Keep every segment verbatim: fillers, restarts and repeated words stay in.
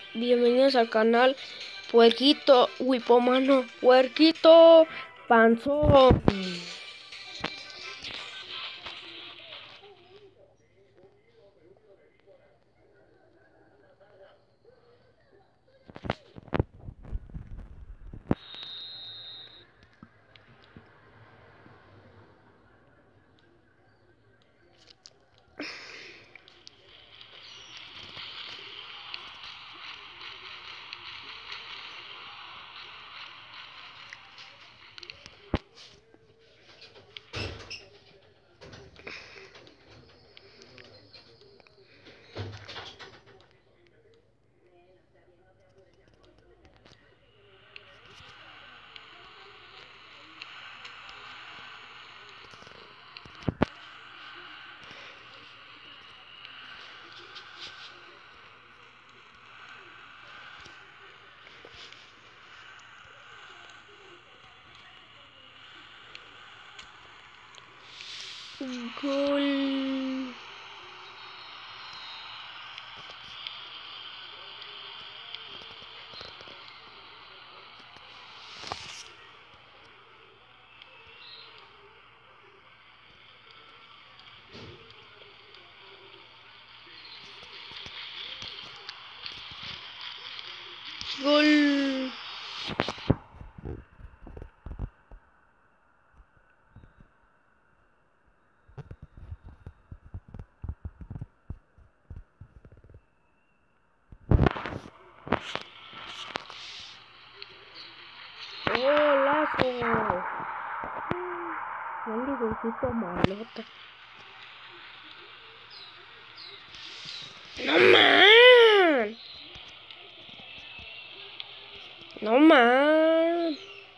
bienvenidos al canal Puerquito, Wipomano, Puerquito, Panzón. Gol. Gol. Golazo. Mendigocito malota. No man. No man.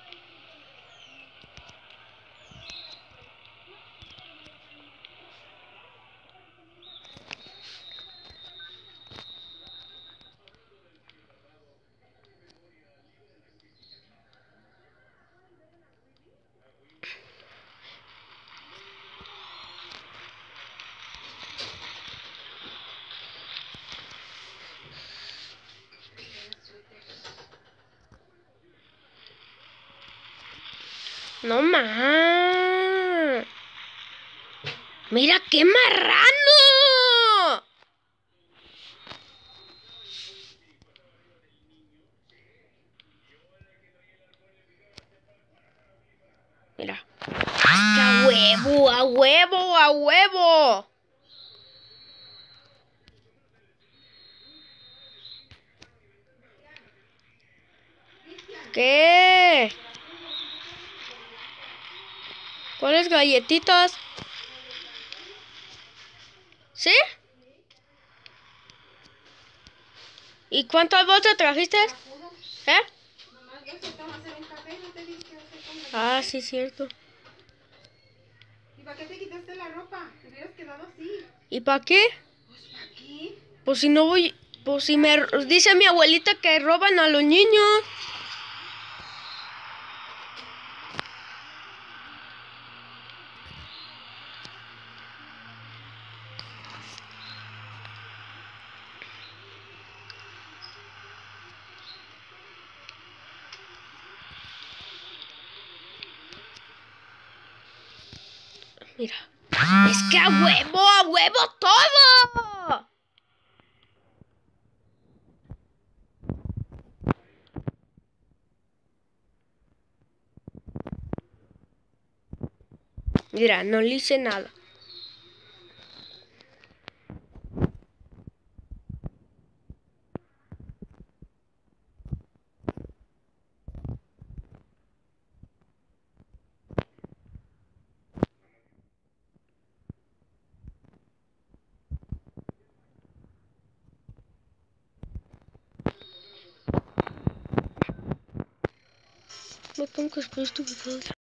No más. Mira qué marrano. Mira. A huevo, a huevo, a huevo. ¿Qué? ¿Cuáles galletitas? ¿Sí? ¿Y cuántas bolsas trajiste? ¿Eh? Ah, sí, cierto. ¿Y para qué te quitaste la ropa? Te hubieras quedado así. ¿Y para qué? Pues ¿para qué? Pues si no voy... Pues si me... Dice mi abuelita que roban a los niños. Mira. Es que a huevo, a huevo todo. Mira, no le hice nada. Me pongo después tu video.